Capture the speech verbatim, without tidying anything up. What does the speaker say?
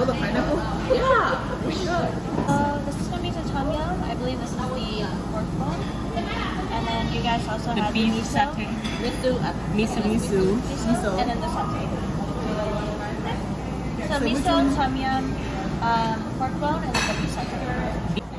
grill the pineapple? Yeah, we should. Uh, this is gonna be the tom yum. I believe this is the pork bone. And then you guys also The have beef the miso. satay. Miso, uh, miso, miso, miso. And then the satay. So So which miso, one? tom yum, um, pork bone, and then the beef satay.